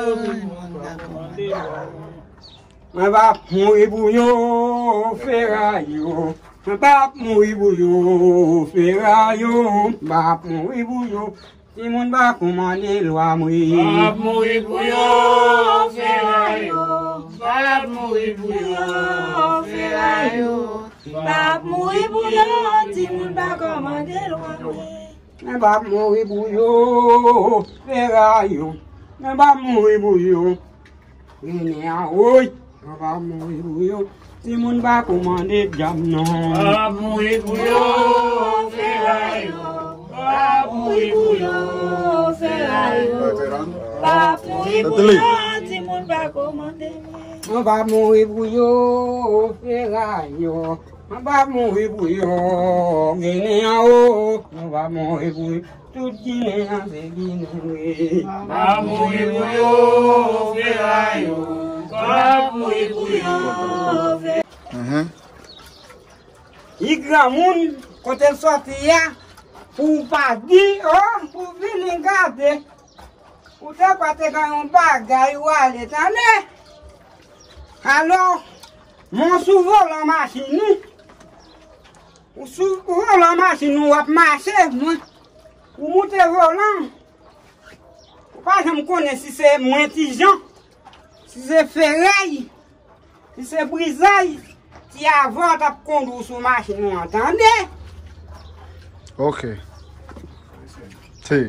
On va mourir pour yo, ferraillons. On va mourir pour yo, ferraillons. On va mourir pour yo, si mon va commander loi mourir. Pas mourir pour yo, ferraillons. Pas mourir pour yo, ferraillons. Pas mourir pour yo, si mon va commander loin. On va mourir pour yo, ferraillons. On va mourir pour yo. Guinéen, oui. On va mourir pour yo. Si mon va commander jam non. Pas mourir pour yo, ferraillons. Pas mourir pour yo, ferraillons. Pas mourir pour yo, si mon va commander. On va mourir pour yo, ferraillons. On va mourir pour yo, Guinéen, oh. On va mourir pour yo. Tout Guinéen, c'est Guinéen. Pas mourir pour yo, ferraillons. Pas mourir pour yo, ferraillons. Uh-huh. Il grand monde, quand elle sortit là, pour pas dire, oh, pour venir garder. Pour te pas te gagner un bagage ou aller, attendez. Alors, mon souvent la machine, ou souvent la machine, ou va marcher, moi, ou monter volant. Pas je me connais si c'est moins intelligent, si c'est ferraille, si c'est brisaille. Si avant tu conduire sur machine, vous entendez? Ok. Si.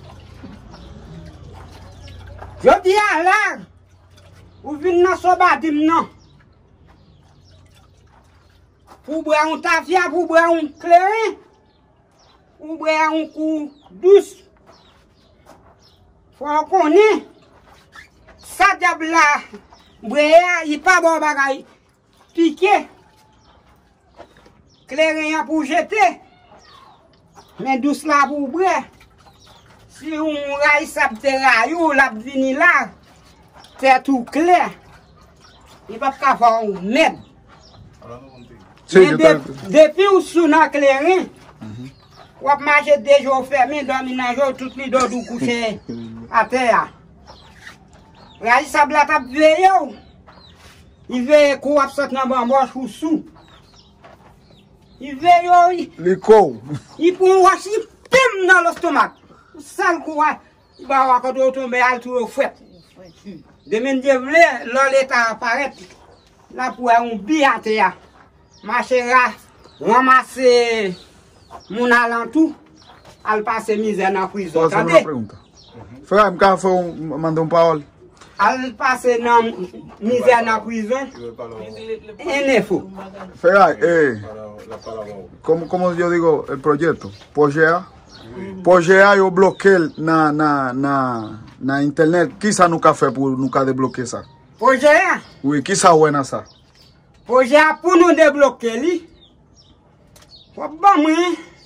Je dis à là, vous venez dans ce bâtiment, pour boire un tafia, pour boire un clairin, pour boire un coup douce. Faut qu'on ait. Ça diable là, boire, il n'y a pas bon bagaille. Piqué, clairin pour jeter, mais douce là pour boire. Si on raille sa terraille, la vini là, c'est tout clair. Il ne peut pas faire un mètre. Si, Mais yo de, te- depuis ou sous la clairin, on va marcher des jours fermés, dormir dans le jour, tout les dos du coucher à terre. Raille sa blat à veiller. Il veut qu'on a sorti dans le bambouche ou sous. Il veut, Liko. il peut aussi pim dans l'estomac. Sale quoi, il va avoir quand on tombe à tout au fouet. Demain, je voulais, là, l'état apparaît. Là, pour un billet à terre. Marcher là, ramasser mon alentou, al passer misère dans la prison. Posso fazer uma Attendez, pergunta? Ferrari, me cara foi um, mandou um parole. al passer dans misère dans la prison, il est fou. Ferrari, eh, como, como yo digo el proyecto? Pogea. Pogea eu bloqueei na, na, na, na internet. Quizá no café por nunca desbloquear essa. Projet, Oui, quizá buena essa. projet pour nous débloquer, lui. Faut bon, moi,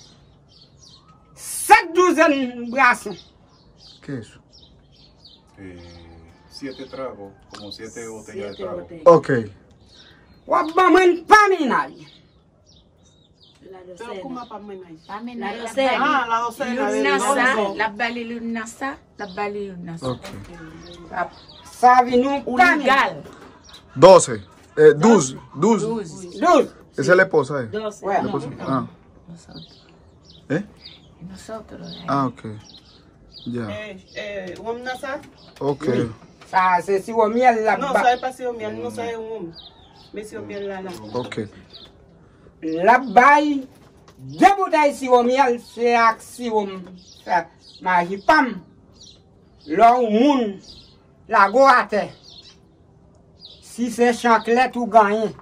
sept douzaines de brassons. Que isso? Eh, siete tragos, como siete botellas de trago. Ok. Faut bon, moi, pas minal. La docena. Ah, la docena de Lunasa, Lonzo. la bali lunasa, la bali lunasa. Ok. Ça vient nous O pas minal. legal. doze. Eh, doze. doze. Doze. douze. Essa é a esposa, eh? Doze. Ouais. Esposa? Ah. Eh? Nosotros. Ah, ok. Ya. Eh, eh, um homem nasa? Ok. Ça, c'est si on miel Não, là-bas. sai para ser homem, não sai um homem. Mas se homem lá, lá. Ok. Là-bas, deux bouteilles si on miel, c'est à si on fait. Mais pam. là où moun, la go à terre. Si c'est chanclet ou gagné,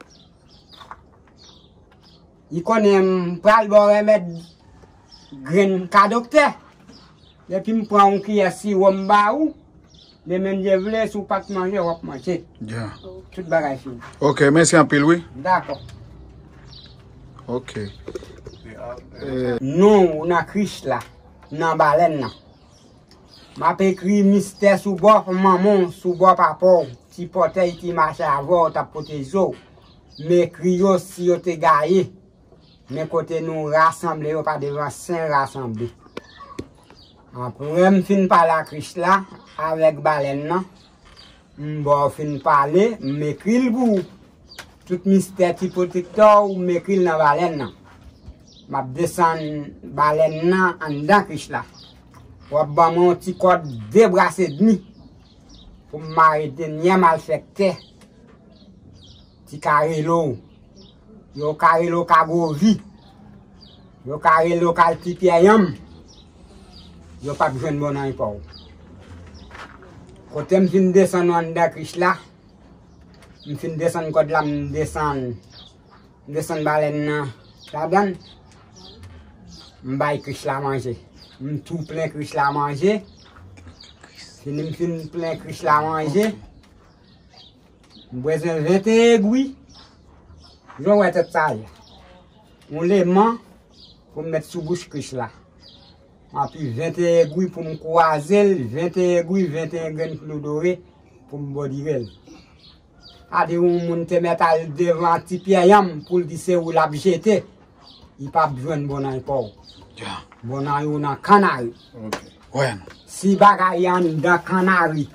il connaît pas le bon remède grain ka docteur. Et puis, je prends un qui est si ou m'baou, les mêmes je voulais sous pas manger, on va manger. Ya. Tout bagage fini. Ok, merci en pile, oui. D'accord. Ok. Non, on a Christ là, dans baleine là. M'a écrit mystère sous bord maman, sous bord papa, si portail qui marche avant, ta protégé. Mais crio si on te gaillé. Mais côté nous rassembler, pas devant saint rassemblés. Après, je fin par la Christ là, avec baleine là. Je fin parler, m'écrit le bout. Tout mystère qui protecteur ou m'écrit dans baleine là. Je descends baleine là en dedans Christ là. Pour ba mon petit code débrassé demi. Pour m'arrêter ni malfecté. Ti carré l'eau. Yo carré l'eau kago vie. Yo carré l'eau kal ti piayam. Yo pas besoin de bon encore. Quand je fin descendre en dedans Christ là. Je fin descendre code là, je descend. Descend baleine là. La donne. Je vais Christ là manger. Je tout plein Christ là manger. Fini me fin plein Christ là manger. Je besoin vingt et un aiguilles. Je vais être ça. On les ment pour me mettre sous bouche Christ là. Et puis vingt et un aiguilles pour me croiser, vingt et un aiguilles, vingt et un graines clou doré pour me bodirer. A dit on monte mettre devant ti piayam pour dire c'est où la jeter. Il pas besoin de bon encore. Ya. Bon an yon nan Canary. Ok. Bueno. Si bagay yan dans Canary,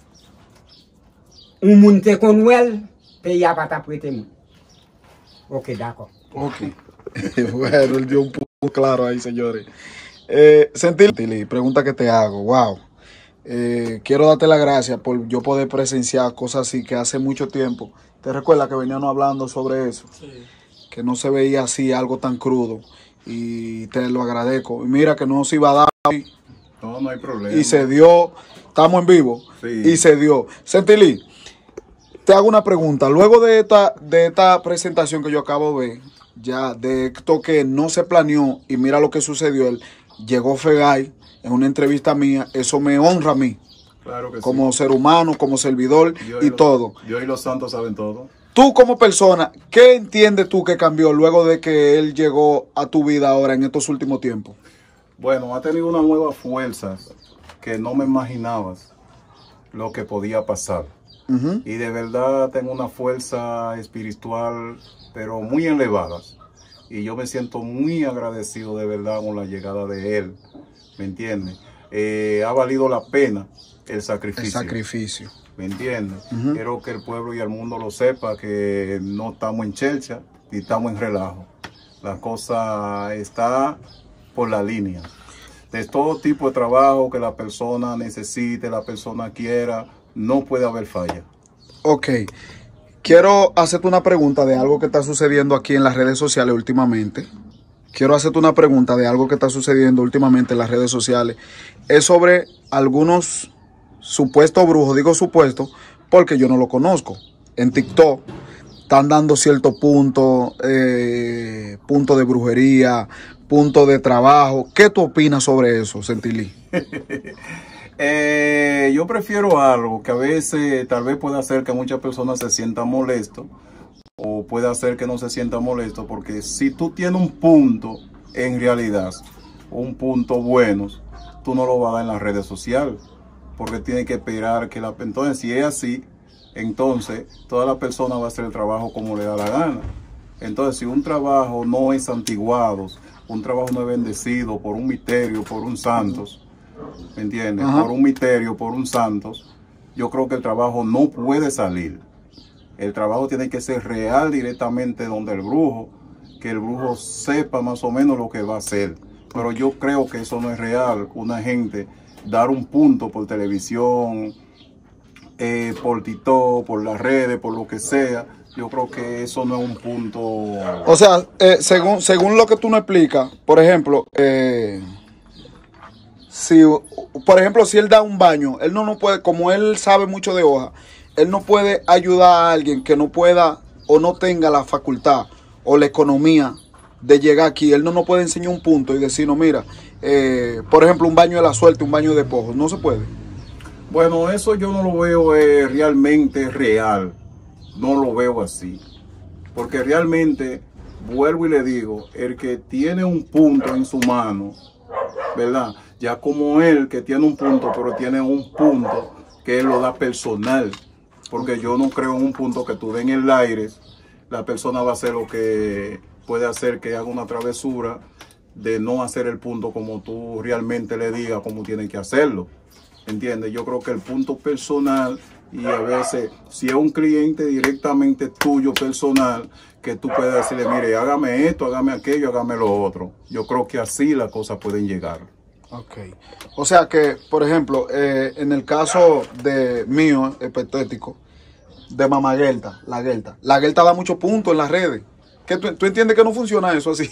ou moun te konwel, pays a pas ta prêter moun. Ok, d'accord. Ok. Bueno, él dio un punto claro ahí, señores. Eh, Sentilí, pregunta que te hago. Wow. Eh, quiero darte las gracias por yo poder presenciar cosas así que hace mucho tiempo. ¿Te recuerdas que veníamos hablando sobre eso? Sí. Que no se veía así algo tan crudo. Y te lo agradezco. Y mira que no se iba a dar. No, no hay problema. Y se dio. Estamos en vivo. Sí. Y se dio. Sentilí, te hago una pregunta. Luego de esta, de esta presentación que yo acabo de ver, ya de esto que no se planeó y mira lo que sucedió, él llegó Fegay en una entrevista mía. Eso me honra a mí. Claro que como sí. ser humano, como servidor Yo y, y los, todo. Yo y los santos saben todo. Tú como persona, ¿qué entiendes tú que cambió luego de que él llegó a tu vida ahora en estos últimos tiempos? Bueno, ha tenido una nueva fuerza que no me imaginabas lo que podía pasar. Uh-huh. Y de verdad tengo una fuerza espiritual, pero muy elevada. Y yo me siento muy agradecido de verdad con la llegada de él. ¿Me entiendes? Eh, ha valido la pena el sacrificio. El sacrificio. ¿Me entiendes? Uh-huh. Quiero que el pueblo y el mundo lo sepa que no estamos en chelcha y estamos en relajo. La cosa está por la línea. De todo tipo de trabajo que la persona necesite, la persona quiera, no puede haber falla. Ok. Quiero hacerte una pregunta de algo que está sucediendo aquí en las redes sociales últimamente. Quiero hacerte una pregunta de algo que está sucediendo últimamente en las redes sociales. Es sobre algunos supuestos brujos. Digo supuestos porque yo no lo conozco. En TikTok están dando ciertos puntos, eh, puntos de brujería, puntos de trabajo. ¿Qué tú opinas sobre eso, Sentilí? eh, yo prefiero algo que a veces tal vez pueda hacer que muchas personas se sientan molestos o puede hacer que no se sientan molestos, porque si tú tienes un punto en realidad, un punto bueno, tú no lo vas a dar en las redes sociales, porque tienes que esperar que la... Entonces, si es así, entonces toda la persona va a hacer el trabajo como le da la gana. Entonces, si un trabajo no es santiguado, un trabajo no es bendecido por un misterio, por un santos, ¿me entiendes? Ajá. Por un misterio, por un santos, yo creo que el trabajo no puede salir. El trabajo tiene que ser real directamente donde el brujo, que el brujo sepa más o menos lo que va a hacer. Pero yo creo que eso no es real. Una gente dar un punto por televisión, eh, por TikTok, por las redes, por lo que sea, yo creo que eso no es un punto. O sea, eh, según, según lo que tú nos explicas, por ejemplo, eh, si, por ejemplo, si él da un baño, él no, no puede, como él sabe mucho de hoja, él no puede ayudar a alguien que no pueda o no tenga la facultad o la economía de llegar aquí. Él no nos puede enseñar un punto y decir, no, mira, eh, por ejemplo, un baño de la suerte, un baño de pojos. No se puede. Bueno, eso yo no lo veo eh, realmente real. No lo veo así. Porque realmente, vuelvo y le digo, el que tiene un punto en su mano, ¿verdad? Ya como él que tiene un punto, pero tiene un punto que él lo da personal. Porque yo no creo en un punto que tú den en el aire, la persona va a hacer lo que puede hacer, que haga una travesura de no hacer el punto como tú realmente le digas cómo tiene que hacerlo. ¿Entiendes? Yo creo que el punto personal, y a veces si es un cliente directamente tuyo personal, que tú puedes decirle, mire, hágame esto, hágame aquello, hágame lo otro. Yo creo que así las cosas pueden llegar. Ok. O sea que, por ejemplo, eh, en el caso de mío, hipotético, de Mamá Gelta, la Gelta. La Gelta da muchos puntos en las redes. ¿Qué, tú, ¿Tú entiendes que no funciona eso así?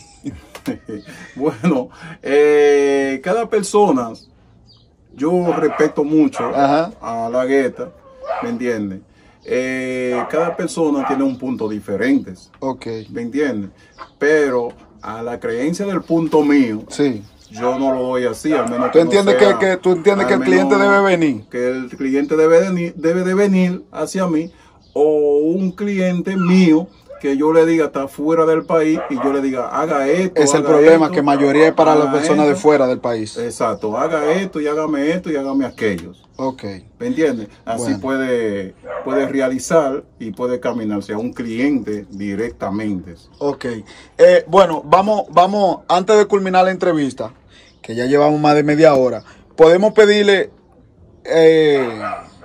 Bueno, eh, cada persona, yo respeto mucho Ajá. a la Gelta, ¿me entiendes? Eh, cada persona tiene un punto diferente, Ok. ¿me entiendes? Pero a la creencia del punto mío, Sí. yo no lo doy así, al menos ¿Tú que no entiendes sea- que, que, tú entiendes al que el menos cliente debe venir? Que el cliente debe de, ni- debe de venir hacia mí, o un cliente mío que yo le diga está fuera del país y yo le diga haga esto. Es el haga problema, esto, que mayoría es para haga las personas de esto. fuera del país. Exacto, haga esto y hágame esto y hágame aquellos. Ok. ¿Me entiendes? Así Bueno. puede, puede realizar y puede caminarse a un cliente directamente. Ok. Eh, bueno, vamos, vamos, antes de culminar la entrevista, que ya llevamos más de media hora, podemos pedirle eh,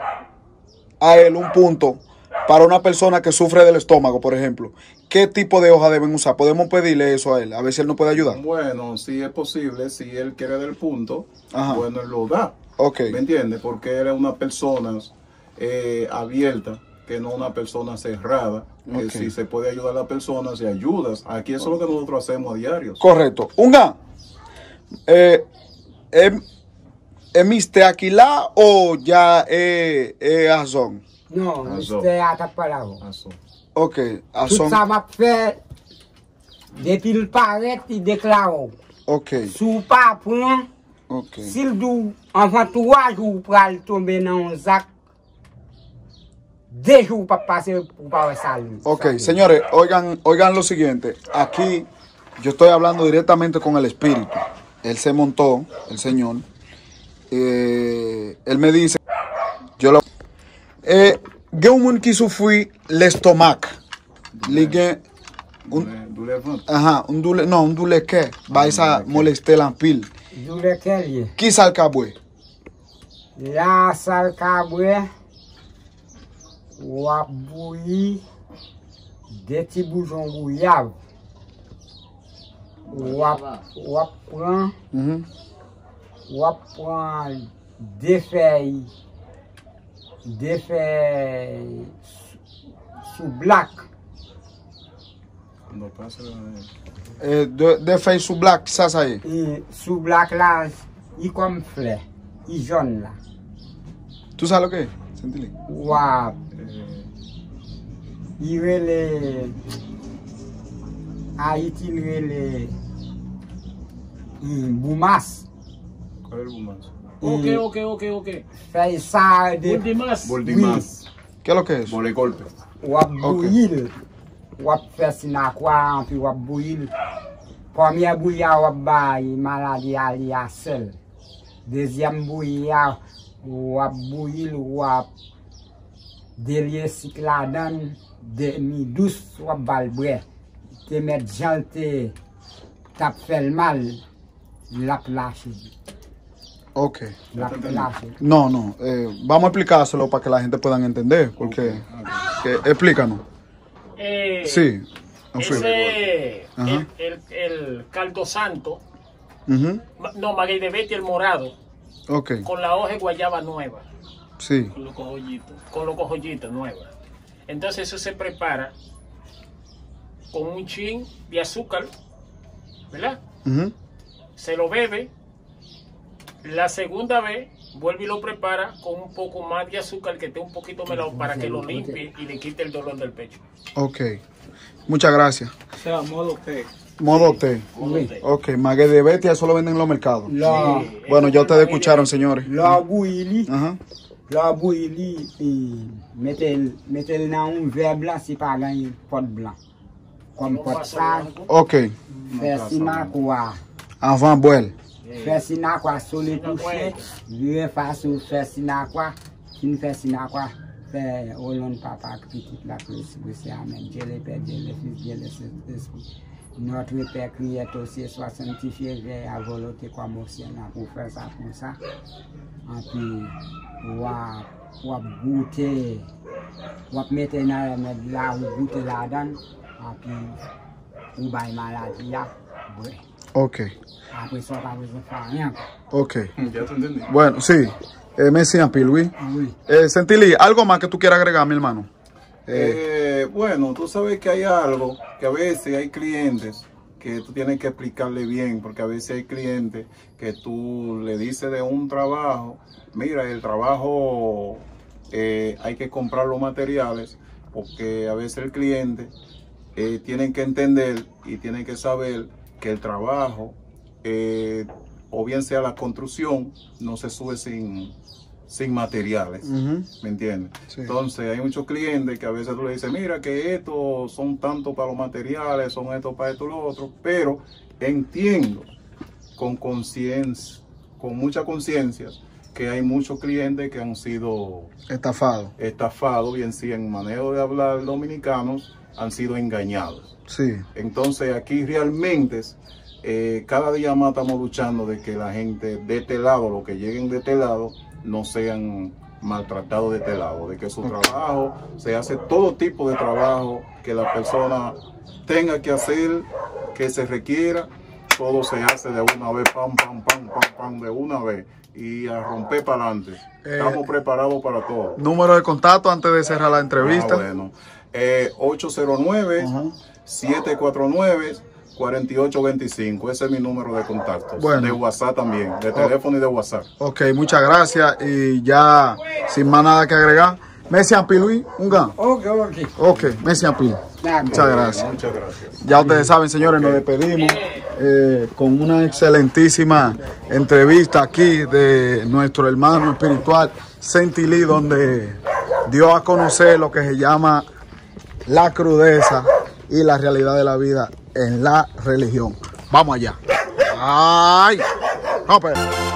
a él un punto para una persona que sufre del estómago, por ejemplo. ¿Qué tipo de hoja deben usar? Podemos pedirle eso a él, a ver si él nos puede ayudar. Bueno, si es posible, si él quiere del punto, Ajá. bueno, él lo da. Ok. ¿Me entiendes? Porque él es una persona eh, abierta, que no una persona cerrada. Que Ok. si se puede ayudar a la persona, se ayudas. Aquí eso es lo que nosotros hacemos a diario. Correcto. Unga, eh, ¿es, es mister Aquilá o ya es es Azón? Non, Azor. miste atapalago. Eso. Ok, Tout Azón. sa map fè, depi l paret, li deklaro. Ok, Sou pa pran, ok. sil dou anvan trois jou pral tombe nan un zak, de jou pa pase pou pa wè salou. Ok, señores, oigan, oigan lo siguiente. Aquí yo estoy hablando directamente con el espíritu. Él se montó, el señor. Eh, él me dice, yo lo... Eh, Geumun qui souffrit l'estomac. Ligue, un, Douleur ventre. ajá, un doule, no, un doule que va a molester la pile. Dou le kelye. Qui sal cabwe? La sal kabwe, wap bouyi, de ti boujon bouyav. Wap, wap pran, Mhm. wap pran de fey, de fey sou blak. Cuando pasa la- Eh, de, de feuille sous black, ça, ça y est. E sou blak la, i kom fle, i jon la. ¿Tú sabes lo que es? Sentili. Wap, eh, i rele, a itil rele, i boumas. ¿Cuál es el bumazo? Ok, E ok, ok, ok. fey sa de Últimas. Boldimas. ¿Qué es lo que es? Bole golpe. wap bouyil, wap fè sinakwa, pi wap bouyil. Pwemye bouya wap bay maladi a li a sel. Dezyem bouya wap bouyil, wap delye sik la dan, de mi dous wap balbre. Te met jante tap fel mal, lap lache. Ok. Lap lache. No, no. eh, vamos a explicárselo para que la gente pueda entender. Porque, que- explícanos. Eh, Sí. en fin. Ese, Ajá. el, el, el caldo santo, Ujú. ma- no, maguey de Betty el morado, Ok, con la hoja de guayaba nueva, sí. con los cojollitos, con los cojollitos nuevos. Entonces eso se prepara con un chin de azúcar, ¿verdad? Ujú. Se lo bebe La segunda vez, vuelve y lo prepara con un poco más de azúcar que esté un poquito melado para que lo limpie y le quite el dolor del pecho. Ok. Muchas gracias. O sea, modo té. Modo té. Modo té. Ok, maguey de bestia, eso lo venden en los mercados. La, Sí, Bueno, eso ya es ustedes maguey de escucharon, bestia. señores. la bouilli, Ajá. la bouilli, et mettez mettez dans un verre blanc si pas un pot blanc. Comme Un pot vaso sale, blanco. Ok. faire sinakwa. Avant boel. Faire sinakwa sur les Sinakwa touches, est. virer face ou faire sinakwa, qui fait sinakwa, faire au long de papa, petit la plus, c'est amen. Dieu le Père, Dieu le Fils, Dieu le Saint-Esprit. Notre Père Créateur aussi soit sanctifié, veille à volonté comme au ciel, pour faire ça comme ça. Et puis, ou à goûter, ou à mettre là, ou goûter là-dedans, et puis, ou bailler maladie, ouais. Ok. Après ça, pas besoin de faire rien. Ok. Ya te entendí. Bueno, sí. Eh, Messi Ampi, Luis. Oui. Eh, Sentilí, ¿algo más que tú quieras agregar, mi hermano? Eh, Eh, bueno, tú sabes que hay algo, que a veces hay clientes que tú tienes que explicarle bien, porque a veces hay clientes que tú le dices de un trabajo, mira, el trabajo eh, hay que comprar los materiales, porque a veces el cliente eh, tiene que entender y tiene que saber que el trabajo, eh, o bien sea la construcción, no se sube sin, sin materiales. ujú. ¿Me entiendes? Sí. Entonces hay muchos clientes que a veces tú le dices, mira que estos son tanto para los materiales, son estos para esto y lo otro, pero entiendo con conciencia, con mucha conciencia, que hay muchos clientes que han sido Estafado. estafados, bien si en manejo de hablar dominicanos, han sido engañados. Sí. Entonces aquí realmente eh, cada día más estamos luchando de que la gente de este lado, los que lleguen de este lado, no sean maltratados de este lado, de que su trabajo se hace todo tipo de trabajo que la persona tenga que hacer, que se requiera, todo se hace de una vez, pam, pam, pam, pam, pam, de una vez y a romper para adelante. Eh, Estamos preparados para todo. Número de contacto antes de cerrar la entrevista. Ah, bueno. Eh, ocho cero nueve, siete cuatro nueve, cuatro ocho dos cinco. Ese es mi número de contacto. Bueno. De WhatsApp también, de teléfono y de WhatsApp. Ok, muchas gracias. Y ya, sin más nada que agregar, Messi Ampi, Luis, un gan. Ok, ok. Ok, Messi Ampi. D'accord. Muchas gracias. Muchas gracias. Ya ustedes saben, señores, nos despedimos eh, con una excelentísima entrevista aquí de nuestro hermano espiritual, Sentilí, donde dio a conocer lo que se llama la crudeza y la realidad de la vida en la religión. Vamos allá. ¡Ay! No, pero...